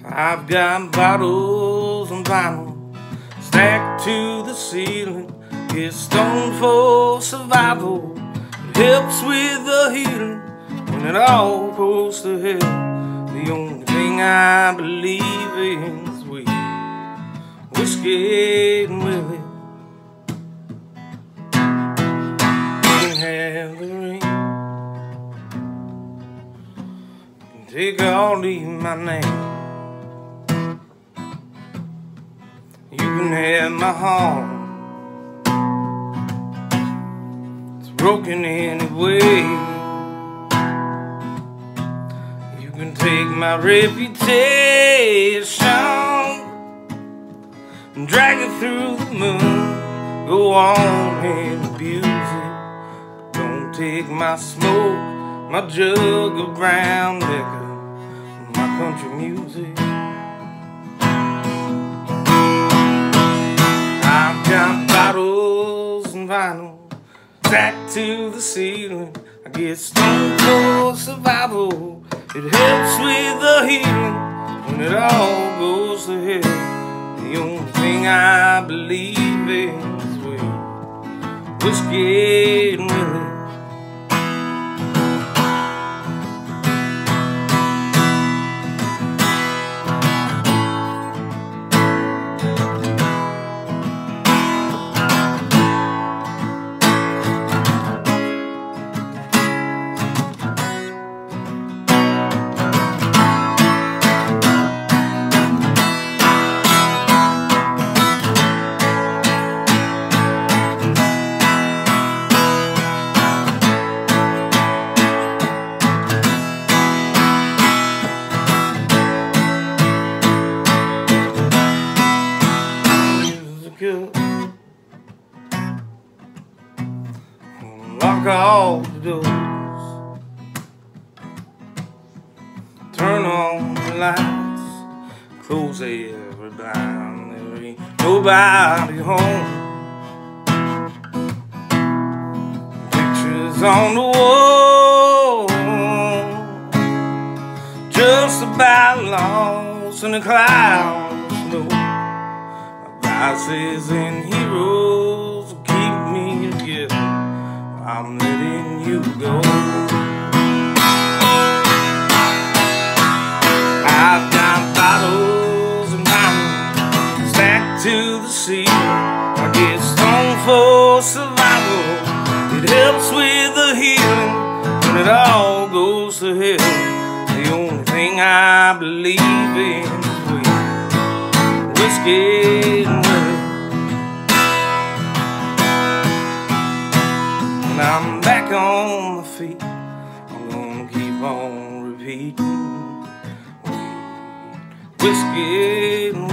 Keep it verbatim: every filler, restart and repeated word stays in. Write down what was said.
I've got bottles and vinyl stacked to the ceiling. Get stoned for survival. It helps with the healing when it all goes to hell. The only thing I believe in is weed, whiskey and Willie. You can have the ring, you can take or leave my name. You can have my heart, it's broken anyway. You can take my reputation and drag it through the moon. Go on and abuse it. Don't take my smoke, my jug of brown liquor, my country music. I've got bottles and vinyl stacked to the ceiling. I get stoned for survival. It helps with the healing when it all goes to hell. The only thing I believe in is weed, whiskey and Willie. Lock all the doors, turn on the lights, close every blind. There ain't nobody home. Pictures on the wall, just about lost in the clouds. No, my vices and heroes keep me together. I'm letting you go. I've got bottles and vinyl stacked to the ceiling. I get stoned for survival. It helps with the healing when it all goes to hell. The only thing I believe in is weed, whiskey and Willie. I'm back on my feet, I'm gonna keep on repeating weed, whiskey and